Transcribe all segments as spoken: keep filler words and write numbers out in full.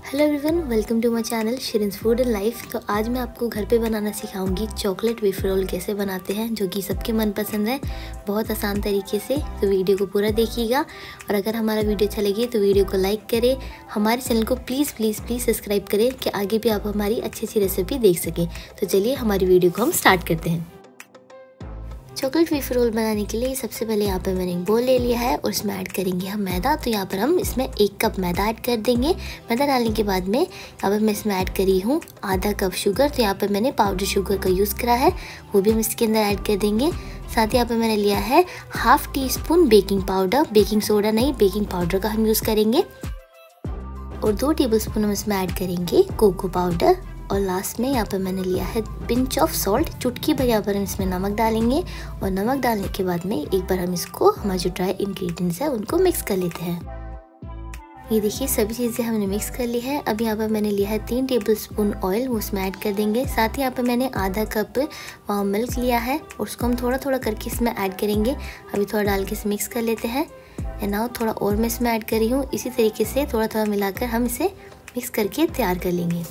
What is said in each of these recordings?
Hello everyone, welcome to my channel Shireen's food and life. तो आज मैं आपको घर पे बनाना सिखाऊंगी चॉकलेट वेफर रोल कैसे बनाते हैं, जो कि सबके मनपसंद है बहुत आसान तरीके से। तो वीडियो को पूरा देखिएगा और अगर हमारा वीडियो अच्छा लगे तो वीडियो को लाइक करें, हमारे चैनल को प्लीज़ प्लीज़ प्लीज़ सब्सक्राइब करें कि आगे भी आप हमारी अच्छी अच्छी रेसिपी देख सकें। तो चलिए हमारी वीडियो को हम स्टार्ट करते हैं। चॉकलेट वेफर रोल बनाने के लिए सबसे पहले यहाँ पर मैंने एक बोल ले लिया है और इसमें ऐड करेंगे हम मैदा। तो यहाँ पर हम इसमें एक कप मैदा ऐड कर देंगे। मैदा डालने के बाद में यहाँ पर मैं इसमें ऐड करी हूँ आधा कप शुगर। तो यहाँ पर मैंने पाउडर शुगर का यूज़ करा है, वो भी हम इसके अंदर ऐड कर देंगे। साथ ही यहाँ पर मैंने लिया है half teaspoon baking powder, baking soda नहीं बेकिंग पाउडर का हम यूज़ करेंगे। और दो टेबल स्पून हम इसमें ऐड करेंगे कोको पाउडर। और लास्ट में यहाँ पर मैंने लिया है पिंच ऑफ सॉल्ट, चुटकी भर यहाँ पर हम इसमें नमक डालेंगे। और नमक डालने के बाद में एक बार हम इसको हमारे जो ड्राई इंग्रेडिएंट्स है उनको मिक्स कर लेते हैं। ये देखिए सभी चीज़ें हमने मिक्स कर ली है। अब यहाँ पर मैंने लिया है तीन टेबल स्पून ऑयल, वो उसमें ऐड कर देंगे। साथ ही यहाँ पर मैंने आधा कप वार्म मिल्क लिया है और उसको हम थोड़ा थोड़ा करके इसमें ऐड करेंगे। अभी थोड़ा डाल के इसे मिक्स कर लेते हैं। एंड नाउ थोड़ा और मैं इसमें ऐड कर रही हूँ। इसी तरीके से थोड़ा थोड़ा मिलाकर हम इसे मिक्स करके तैयार कर लेंगे।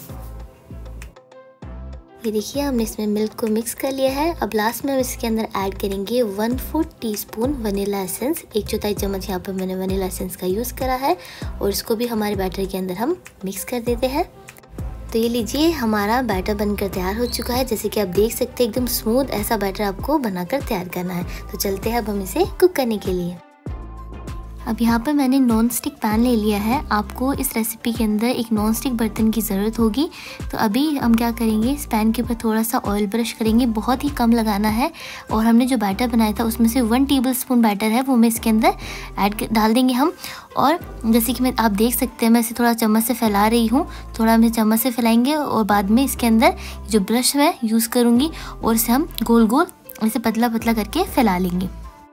ये देखिए हमने इसमें मिल्क को मिक्स कर लिया है। अब लास्ट में हम इसके अंदर ऐड करेंगे one fourth teaspoon vanilla essence. एक चौथाई चम्मच यहाँ पर मैंने वनीला एसेंस का यूज़ करा है और इसको भी हमारे बैटर के अंदर हम मिक्स कर देते हैं। तो ये लीजिए हमारा बैटर बनकर तैयार हो चुका है। जैसे कि आप देख सकते हैं एकदम स्मूथ ऐसा बैटर आपको बनाकर तैयार करना है। तो चलते हैं अब हम इसे कुक करने के लिए। अब यहाँ पर मैंने नॉन स्टिक पैन ले लिया है। आपको इस रेसिपी के अंदर एक नॉन स्टिक बर्तन की ज़रूरत होगी। तो अभी हम क्या करेंगे, इस पैन के ऊपर थोड़ा सा ऑयल ब्रश करेंगे, बहुत ही कम लगाना है। और हमने जो बैटर बनाया था उसमें से वन टेबल स्पून बैटर है वो मैं इसके अंदर ऐड डाल देंगे हम। और जैसे कि मैं आप देख सकते हैं मैं इसे थोड़ा चम्मच से फैला रही हूँ, थोड़ा हम चम्मच से फैलाएंगे और बाद में इसके अंदर जो ब्रश मैं यूज़ करूँगी और इसे हम गोल गोल इसे पतला पतला करके फैला लेंगे।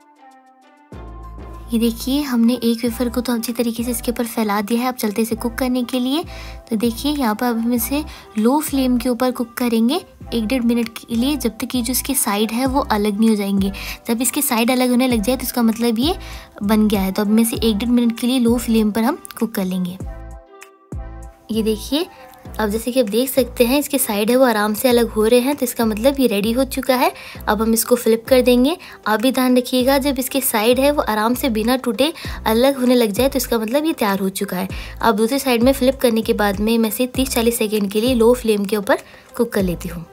ये देखिए हमने एक वेफर को तो अच्छी तरीके से इसके ऊपर फैला दिया है। अब चलते इसे कुक करने के लिए। तो देखिए यहाँ पर अब हम इसे लो फ्लेम के ऊपर कुक करेंगे एक डेढ़ मिनट के लिए, जब तक कि जो इसके साइड है वो अलग नहीं हो जाएंगे। जब इसके साइड अलग होने लग जाए तो इसका मतलब ये बन गया है। तो अब में से एक डेढ़ मिनट के लिए लो फ्लेम पर हम कुक कर लेंगे। ये देखिए अब जैसे कि आप देख सकते हैं इसके साइड है वो आराम से अलग हो रहे हैं, तो इसका मतलब ये रेडी हो चुका है। अब हम इसको फ्लिप कर देंगे। आप भी ध्यान रखिएगा जब इसके साइड है वो आराम से बिना टूटे अलग होने लग जाए तो इसका मतलब ये तैयार हो चुका है। अब दूसरी साइड में फ्लिप करने के बाद में मैं इसे तीस चालीस सेकेंड के लिए लो फ्लेम के ऊपर कुक कर लेती हूँ।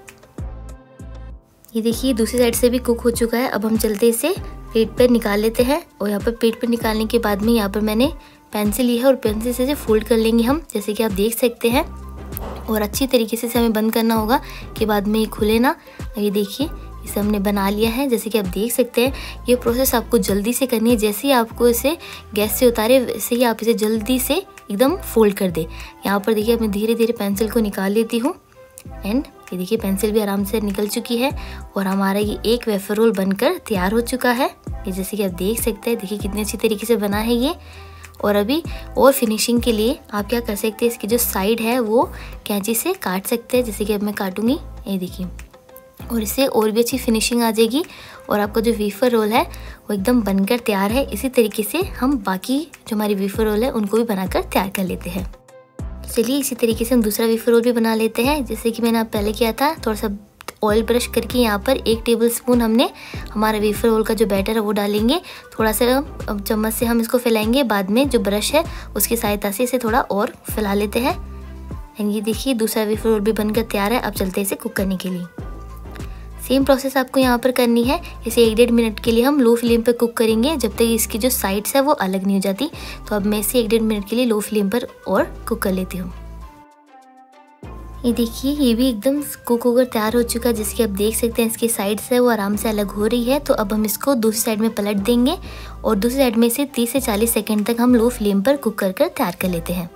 ये देखिए दूसरी साइड से भी कुक हो चुका है। अब हम चलते इसे प्लेट पर निकाल लेते हैं। और यहाँ पर प्लेट पर निकालने के बाद में यहाँ पर मैंने पेंसिल ली है और पेंसिल से फोल्ड कर लेंगे हम, जैसे कि आप देख सकते हैं। और अच्छी तरीके से इसे हमें बंद करना होगा कि बाद में ये खुले ना। ये देखिए इसे हमने बना लिया है। जैसे कि आप देख सकते हैं ये प्रोसेस आपको जल्दी से करनी है। जैसे ही आपको इसे गैस से उतारे वैसे ही आप इसे जल्दी से एकदम फोल्ड कर दे। यहाँ पर देखिए मैं धीरे धीरे पेंसिल को निकाल लेती हूँ। एंड ये देखिए पेंसिल भी आराम से निकल चुकी है और हमारा ये एक वेफर रोल बनकर तैयार हो चुका है। ये जैसे कि आप देख सकते हैं, देखिए कितनी अच्छी तरीके से बना है ये। और अभी और फिनिशिंग के लिए आप क्या कर सकते हैं, इसकी जो साइड है वो कैंची से काट सकते हैं, जैसे कि अब मैं काटूंगी। ये देखिए और इससे और भी अच्छी फिनिशिंग आ जाएगी और आपका जो वेफर रोल है वो एकदम बनकर तैयार है। इसी तरीके से हम बाकी जो हमारी वेफर रोल है उनको भी बनाकर तैयार कर लेते हैं। चलिए इसी तरीके से हम दूसरा वेफर रोल भी बना लेते हैं। जैसे कि मैंने आप पहले किया था, थोड़ा सा ऑयल ब्रश करके यहाँ पर एक टेबल स्पून हमने हमारा वेफर रोल का जो बैटर है वो डालेंगे। थोड़ा सा चम्मच से हम इसको फैलाएंगे, बाद में जो ब्रश है उसकी सहायता से इसे थोड़ा और फैला लेते हैं। एंड ये देखिए दूसरा वेफर रोल भी बनकर तैयार है। अब चलते हैं इसे कुक करने के लिए। सेम प्रोसेस आपको यहाँ पर करनी है। इसे एक डेढ़ मिनट के लिए हम लो फ्लेम पर कुक करेंगे जब तक इसकी जो साइड्स है वो अलग नहीं हो जाती। तो अब मैं इसे एक डेढ़ मिनट के लिए लो फ्लेम पर और कुक कर लेती हूँ। ये देखिए ये भी एकदम कुक होकर तैयार हो चुका है। जैसे कि आप देख सकते हैं इसकी साइड्स है वो आराम से अलग हो रही है। तो अब हम इसको दूसरी साइड में पलट देंगे और दूसरी साइड में से तीस से चालीस सेकंड तक हम लो फ्लेम पर कुक कर कर तैयार कर लेते हैं।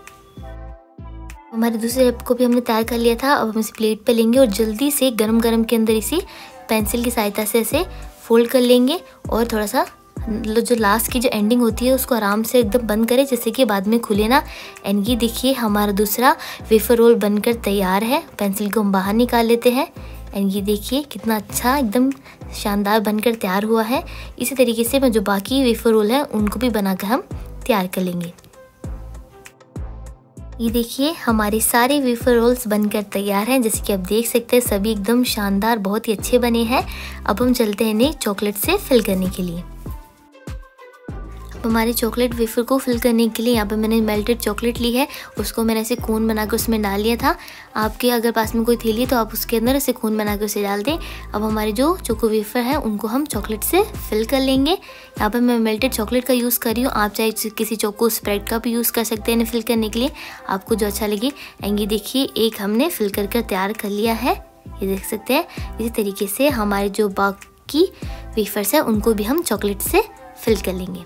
हमारे दूसरे साइड को भी हमने तैयार कर लिया था। अब हम इसे प्लेट पे लेंगे और जल्दी से गरम गरम के अंदर इसी पेंसिल की सहायता से इसे फोल्ड कर लेंगे और थोड़ा सा जो लास्ट की जो एंडिंग होती है उसको आराम से एकदम बंद करें, जैसे कि बाद में खुले ना। एंड ये देखिए हमारा दूसरा वेफर रोल बनकर तैयार है। पेंसिल को हम बाहर निकाल लेते हैं। एंड ये देखिए कितना अच्छा एकदम शानदार बनकर तैयार हुआ है। इसी तरीके से मैं जो बाकी वेफर रोल है उनको भी बनाकर हम तैयार कर लेंगे। ये देखिए हमारे सारे वेफर रोल्स बनकर तैयार हैं। जैसे कि आप देख सकते हैं सभी एकदम शानदार, बहुत ही अच्छे बने हैं। अब हम चलते हैं इन्हें चॉकलेट से फिल करने के लिए। हमारे चॉकलेट वेफर को फिल करने के लिए यहाँ पे मैंने मेल्टेड चॉकलेट ली है, उसको मैंने ऐसे कोन बनाकर उसमें डाल लिया था। आपके अगर पास में कोई थैली है तो आप उसके अंदर ऐसे कोन बनाकर उसे डाल दें। अब हमारे जो चोको वेफर है उनको हम चॉकलेट से फिल कर लेंगे। यहाँ पर मैं मेल्टेड चॉकलेट का यूज़ कर रही हूँ, आप चाहे किसी चोको स्प्रेड का भी यूज़ कर सकते हैं इन्हें फिल करने के लिए, आपको जो अच्छा लगे। एंगे देखिए एक हमने फिल कर कर तैयार कर लिया है, ये देख सकते हैं। इसी तरीके से हमारे जो बाकी वेफर्स है उनको भी हम चॉकलेट से फिल कर लेंगे।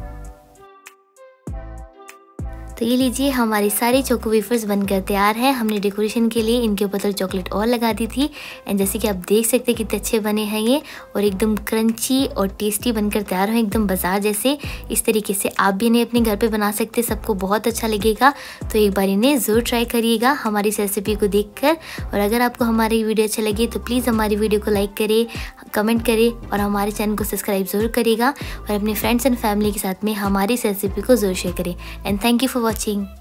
तो ये लीजिए हमारी सारी चोको वेफर्स बनकर तैयार हैं। हमने डेकोरेशन के लिए इनके ऊपर तो चॉकलेट और लगा दी थी। एंड जैसे कि आप देख सकते हैं कितने अच्छे बने हैं ये, और एकदम क्रंची और टेस्टी बनकर तैयार हैं, एकदम बाजार जैसे। इस तरीके से आप भी इन्हें अपने घर पे बना सकते हैं, सबको बहुत अच्छा लगेगा। तो एक बार इन्हें ज़रूर ट्राई करिएगा हमारी इस रेसिपी को देखकर। और अगर आपको हमारी वीडियो अच्छा लगे तो प्लीज़ हमारी वीडियो को लाइक करें, कमेंट करें और हमारे चैनल को सब्सक्राइब ज़रूर करिएगा। और अपने फ्रेंड्स एंड फैमिली के साथ में हमारी इस रेसिपी को ज़रूर शेयर करें। And thank you for watching.